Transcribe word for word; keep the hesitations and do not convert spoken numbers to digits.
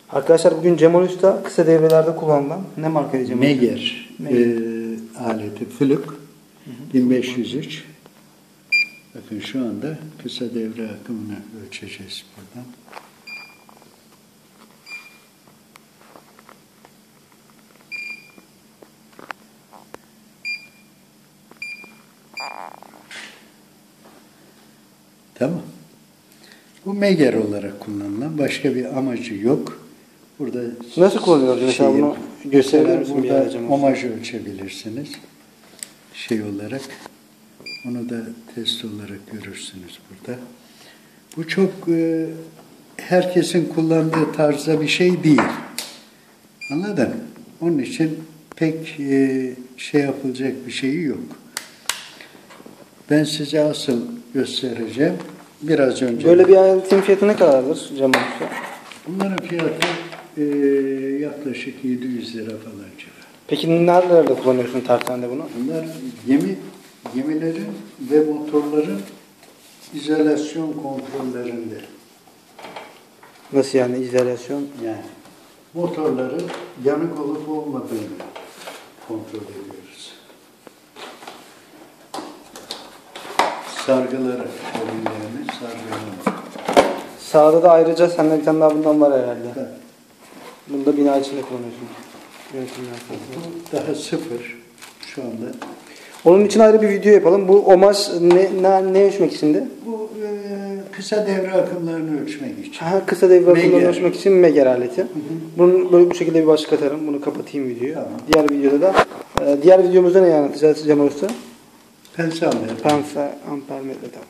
Arkadaşlar bugün Cemal Usta kısa devrelerde kullanılan ne marka Cemal Usta? Megger e, aleti Fluke bin beş yüz üç. Bakın şu anda kısa devre akımını ölçeceğiz buradan. Tamam. Bu Megger olarak kullanılan, başka bir amacı yok. Burada nasıl kullanıyoruz? Mesela bunu gösterebilir misin? Burada omaj ölçebilirsiniz. Şey olarak. Onu da test olarak görürsünüz burada. Bu çok e, herkesin kullandığı tarzda bir şey değil. Anladın? Onun için pek e, şey yapılacak bir şeyi yok. Ben size asıl göstereceğim. Biraz önce. Böyle bir aletin fiyatı ne kadardır Cemal Usta? Bunların fiyatı e, yaklaşık yedi yüz lira falan civarı. Peki nerelerde kullanıyorsun tartanda bunu? Bunlar gemi gemilerin ve motorların izolasyon kontrollerinde. Nasıl yani izolasyon? Yani motorların yanık olup olmadığını kontrol ediyoruz. Sargıları, bölümlerini sargıları. Sağda da ayrıca sende bir tane daha bundan var herhalde. Evet. Bunu da bina içinde kullanıyorsun. Bu daha sıfır şu anda. Onun için ayrı bir video yapalım. Bu omaj ne, ne, ne ölçmek içindi? Bu e, kısa devre akımlarını ölçmek için. Ha, kısa devre akımlarını Megger. ölçmek için Megger aleti. Hı hı. Bunun böyle bu şekilde bir başlık atarım. Bunu kapatayım videoyu. Tamam. Diğer videoda da e, diğer videomuzda ne anlatacağız Cemal Usta? Pense amper. Pense amper metre.